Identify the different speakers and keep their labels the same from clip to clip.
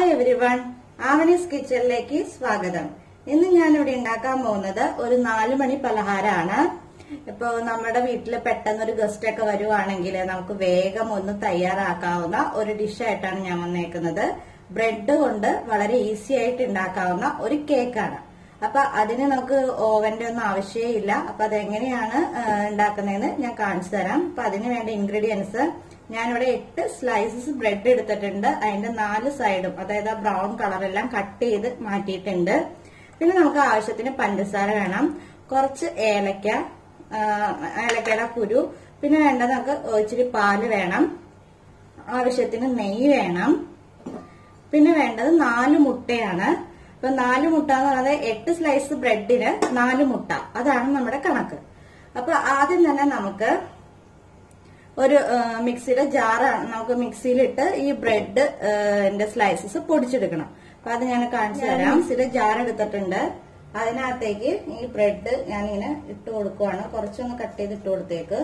Speaker 1: Hi everyone, Avani's കിച്ചണിലേക്ക് സ്വാഗതം. ഇന്ന് ഞാനിവിടെ ഉണ്ടാക്കാൻ പോകുന്നത് ഒരു 4 മണി പലഹാരമാണ്. ഇപ്പൊ നമ്മുടെ വീട്ടിൽ പെട്ടെന്നൊരു ഗസ്റ്റ് ഒക്കെ വരുവാണെങ്കിൽ നമുക്ക് വേഗം ഒന്ന് തയ്യാറാക്കാവുന്ന ഒരു ഡിഷായിട്ടാണ് ഞാൻ വന്നേക്കുന്നത്. ബ്രെഡ് കൊണ്ട് വളരെ ഈസി ആയിട്ട് ഉണ്ടാക്കാവുന്ന ഒരു കേക്കാണ്. അപ്പൊ അതിന് നമുക്ക് ഓവന്റെ ഒന്നും ആവശ്യമില്ല. അപ്പൊ അതെങ്ങനെയാണ് ഉണ്ടാക്കുന്നതെന്ന് ഞാൻ കാണിച്ചു തരാം. അപ്പൊ അതിന് വേണ്ട ഇൻഗ്രീഡിയൻസ് ഞാനിവിടെ 8 സ്ലൈസസ് ബ്രെഡ് എടുത്തിട്ടുണ്ട്. അതിന്റെ 4 സൈഡും, അതായത് ആ ബ്രൗൺ കളറെല്ലാം കട്ട് ചെയ്ത് മാറ്റിയിട്ടുണ്ട്. പിന്നെ നമുക്ക് ആവശ്യത്തിന് പഞ്ചസാര വേണം, കുറച്ച് ഏലക്കയുടെ കുരു, പിന്നെ വേണ്ടത് നമുക്ക് ഇച്ചിരി പാല് വേണം, ആവശ്യത്തിന് നെയ്യ് വേണം, പിന്നെ വേണ്ടത് 4 മുട്ടയാണ്. അപ്പൊ 4 മുട്ട എന്ന് പറയുന്നത് 8 സ്ലൈസ് ബ്രെഡിന് 4 മുട്ട, അതാണ് നമ്മുടെ കണക്ക്. അപ്പൊ ആദ്യം തന്നെ നമുക്ക് ഒരു മിക്സിയുടെ ജാറാണ്, നമുക്ക് മിക്സിയിലിട്ട് ഈ ബ്രെഡ് സ്ലൈസസ് പൊടിച്ചെടുക്കണം. അപ്പൊ അത് ഞാൻ കാണിച്ചു തരാം. മിക്സിയുടെ ജാർ എടുത്തിട്ടുണ്ട്, അതിനകത്തേക്ക് ഈ ബ്രെഡ് ഞാനിങ്ങനെ ഇട്ട് കൊടുക്കുവാണ്. കുറച്ചൊന്ന് കട്ട് ചെയ്ത് ഇട്ട് കൊടുത്തേക്ക്.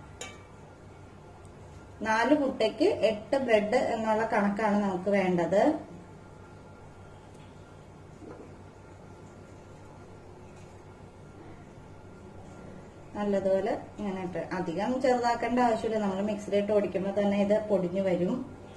Speaker 1: 4 മുട്ടയ്ക്ക് 8 ബ്രെഡ് എന്നുള്ള കണക്കാണ് നമുക്ക് വേണ്ടത്. നല്ലതുപോലെ ഇങ്ങനെ ഇട്ട്, അധികം ചെറുതാക്കേണ്ട ആവശ്യമില്ല. നമ്മൾ മിക്സിയിലിട്ട് ഓടിക്കുമ്പോൾ തന്നെ ഇത് പൊടിഞ്ഞു വരും.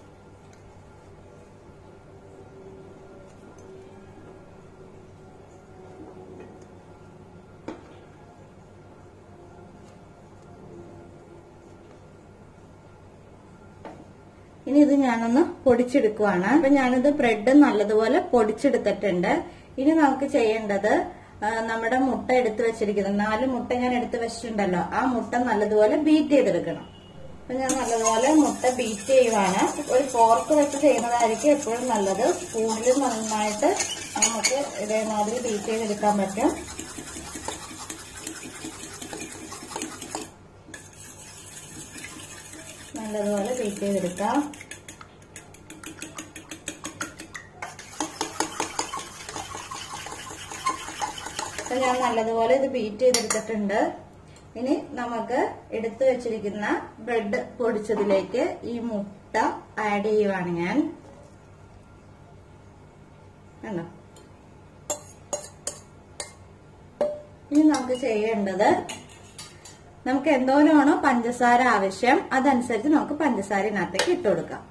Speaker 1: ഇനി ഇത് ഞാനൊന്ന് പൊടിച്ചെടുക്കുവാണ്. അപ്പൊ ഞാനിത് ബ്രെഡ് നല്ലതുപോലെ പൊടിച്ചെടുത്തിട്ടുണ്ട്. ഇനി നമുക്ക് ചെയ്യേണ്ടത്, നമ്മുടെ മുട്ട എടുത്ത് വെച്ചിരിക്കുന്നത് 4 മുട്ട ഞാൻ എടുത്ത് വെച്ചിട്ടുണ്ടല്ലോ, ആ മുട്ട നല്ലതുപോലെ ബീറ്റ് ചെയ്തെടുക്കണം. അപ്പൊ ഞാൻ നല്ലതുപോലെ മുട്ട ബീറ്റ് ചെയ്യുവാണ്. ഒരു ഫോർക്ക് വെച്ച് ചെയ്യുന്നതായിരിക്കും എപ്പോഴും നല്ലത്. സ്പൂണിൽ നന്നായിട്ട് നമുക്ക് ഇതേമാതിരി ബീറ്റ് ചെയ്തെടുക്കാൻ പറ്റും. നല്ലതുപോലെ ബീറ്റ് ചെയ്തെടുക്കാം. ഞാൻ നല്ലതുപോലെ ഇത് ബീറ്റ് ചെയ്തെടുത്തിട്ടുണ്ട്. ഇനി നമുക്ക് എടുത്തു വെച്ചിരിക്കുന്ന ബ്രെഡ് പൊടിച്ചതിലേക്ക് ഈ മുട്ട ആഡ് ചെയ്യുവാണ് ഞാൻ. കണ്ടോ? ഇനി നമുക്ക് ചെയ്യേണ്ടത്, നമുക്ക് എന്തോരമാണോ പഞ്ചസാര ആവശ്യം അതനുസരിച്ച് നമുക്ക് പഞ്ചസാര ഇതിനകത്തേക്ക് ഇട്ട് കൊടുക്കാം.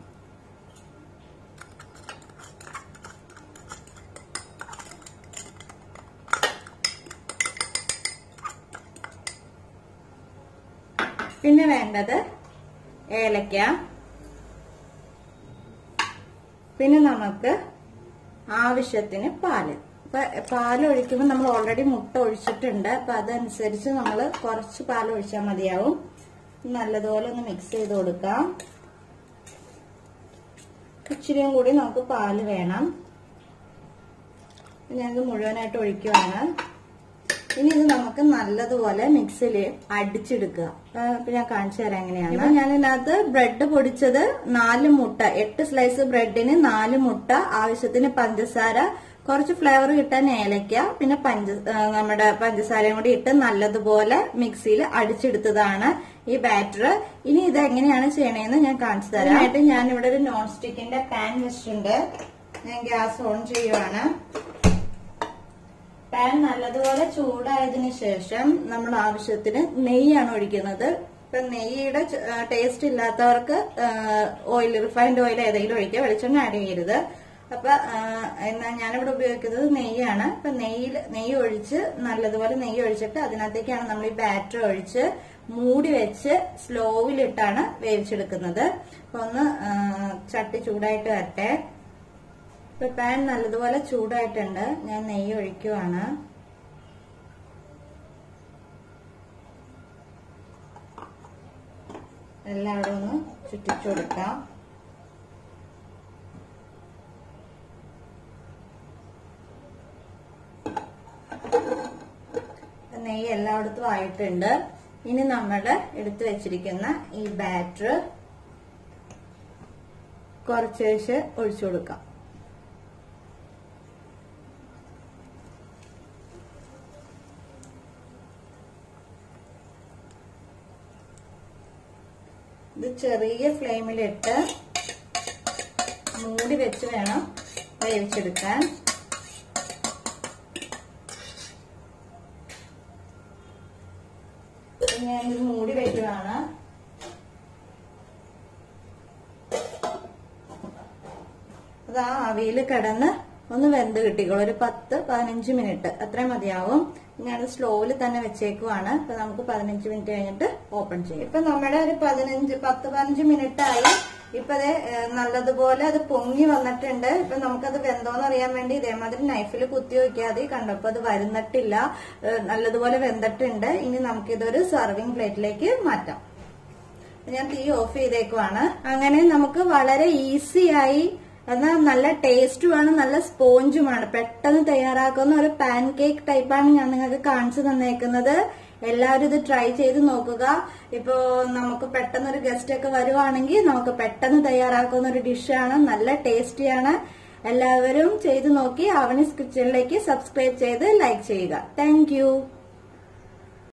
Speaker 1: പിന്നെ വേണ്ടത് ഏലക്ക, പിന്നെ നമുക്ക് ആവശ്യത്തിന് പാല്. പാല് ഒഴിക്കുമ്പോൾ നമ്മൾ ഓൾറെഡി മുട്ട ഒഴിച്ചിട്ടുണ്ട്. അപ്പൊ അതനുസരിച്ച് നമ്മൾ കുറച്ച് പാൽ ഒഴിച്ചാൽ മതിയാവും. നല്ലതുപോലെ ഒന്ന് മിക്സ് ചെയ്ത് കൊടുക്കാം. ഇച്ചിരിയും കൂടി നമുക്ക് പാല് വേണം. ഞാനിത് മുഴുവനായിട്ട് ഒഴിക്കുവാണ്. ഇനി ഇത് നമുക്ക് നല്ലതുപോലെ മിക്സിയിൽ അടിച്ചെടുക്കുക. അപ്പൊ ഞാൻ കാണിച്ചു തരാം എങ്ങനെയാണ്. അപ്പൊ ഞാൻ ഇതിനകത്ത് ബ്രെഡ് പൊടിച്ചത് 4 മുട്ട, 8 സ്ലൈസ് ബ്രെഡിന് 4 മുട്ട, ആവശ്യത്തിന് പഞ്ചസാര, കുറച്ച് ഫ്ലേവർ കിട്ടാൻ ഏലക്ക, പിന്നെ നമ്മുടെ പഞ്ചസാരയും കൂടി ഇട്ട് നല്ലതുപോലെ മിക്സിയിൽ അടിച്ചെടുത്തതാണ് ഈ ബാറ്റർ. ഇനി ഇത് എങ്ങനെയാണ് ചെയ്യണേന്ന് ഞാൻ കാണിച്ചു തരാം. അതിനായിട്ട് ഞാൻ ഇവിടെ ഒരു നോൺ സ്റ്റിക്കിന്റെ പാൻ വെച്ചിട്ടുണ്ട്. ഞാൻ ഗ്യാസ് ഓൺ ചെയ്യുവാണ്. പാൻ നല്ലതുപോലെ ചൂടായതിനു ശേഷം നമ്മൾ ആവശ്യത്തിന് നെയ്യാണ് ഒഴിക്കുന്നത്. ഇപ്പൊ നെയ്യുടെ ടേസ്റ്റ് ഇല്ലാത്തവർക്ക് റിഫൈൻഡ് ഓയിൽ ഏതെങ്കിലും ഒഴിക്കുക, വെളിച്ചെണ്ണ ആഡ് ചെയ്യരുത്. അപ്പൊ ഞാനിവിടെ ഉപയോഗിക്കുന്നത് നെയ്യാണ്. അപ്പൊ നെയ്യ് ഒഴിച്ച് നല്ലതുപോലെ നെയ്യ് ഒഴിച്ചിട്ട് അതിനകത്തേക്കാണ് നമ്മൾ ഈ ബാറ്റർ ഒഴിച്ച് മൂടി വെച്ച് സ്ലോവിലിട്ടാണ് വേവിച്ചെടുക്കുന്നത്. അപ്പൊ ഒന്ന് ചട്ടി ചൂടായിട്ട് വരട്ടെ. ഇപ്പൊ പാൻ നല്ലതുപോലെ ചൂടായിട്ടുണ്ട്. ഞാൻ നെയ്യ് ഒഴിക്കുവാണ്. എല്ലാവരും ഒന്ന് ചുറ്റിച്ചു കൊടുക്കാം. നെയ്യ് എല്ലായിടത്തും ആയിട്ടുണ്ട്. ഇനി നമ്മൾ എടുത്തു വെച്ചിരിക്കുന്ന ഈ ബാറ്റർ കുറച്ച് ഒഴിച്ചു കൊടുക്കാം. ഇത് ചെറിയ ഫ്ലെയിമിലിട്ട് മൂടി വെച്ച് വേണം വേവിച്ചെടുക്കാൻ. ഞാൻ ഇത് മൂടി വെക്കുകയാണ്. അത് ആ ആവിയിൽ കിടന്ന് ഒന്ന് വെന്ത് കിട്ടിക്കോളൂ. ഒരു 10-15 മിനിറ്റ് അത്രയും മതിയാവും. ഞാൻ സ്ലോവിൽ തന്നെ വെച്ചേക്കുവാണ്. ഇപ്പൊ നമുക്ക് 15 മിനിറ്റ് കഴിഞ്ഞിട്ട് ഓപ്പൺ ചെയ്യും. ഇപ്പൊ നമ്മുടെ ഒരു 10-15 മിനിറ്റ് ആയി. ഇപ്പൊ അത് നല്ലതുപോലെ അത് പൊങ്ങി വന്നിട്ടുണ്ട്. ഇപ്പൊ നമുക്കത് വെന്തോന്ന് അറിയാൻ വേണ്ടി ഇതേമാതിരി നൈഫിൽ കുത്തി വയ്ക്കാതെ കണ്ടപ്പോ അത് വരുന്നിട്ടില്ല, നല്ലതുപോലെ വെന്തിട്ടുണ്ട്. ഇനി നമുക്കിതൊരു സർവിങ് പ്ലേറ്റിലേക്ക് മാറ്റാം. ഞാൻ തീ ഓഫ് ചെയ്തേക്കുവാണ്. അങ്ങനെ നമുക്ക് വളരെ ഈസിയായി എന്നാൽ നല്ല ടേസ്റ്റുമാണ്, നല്ല സ്പോഞ്ചുമാണ്, പെട്ടെന്ന് തയ്യാറാക്കുന്ന ഒരു പാൻ കേക്ക് ടൈപ്പാണ് ഞാൻ നിങ്ങൾക്ക് കാണിച്ചു തന്നേക്കുന്നത്. എല്ലാവരും ഇത് ട്രൈ ചെയ്ത് നോക്കുക. ഇപ്പോ നമുക്ക് പെട്ടെന്ന് ഒരു ഗസ്റ്റ് ഒക്കെ വരുവാണെങ്കിൽ നമുക്ക് പെട്ടെന്ന് തയ്യാറാക്കുന്ന ഒരു ഡിഷാണ്, നല്ല ടേസ്റ്റിയാണ്. എല്ലാവരും ചെയ്ത് നോക്കി ആവണീസ് കിച്ചണിലേക്ക് സബ്സ്ക്രൈബ് ചെയ്ത് ലൈക്ക് ചെയ്യുക. താങ്ക്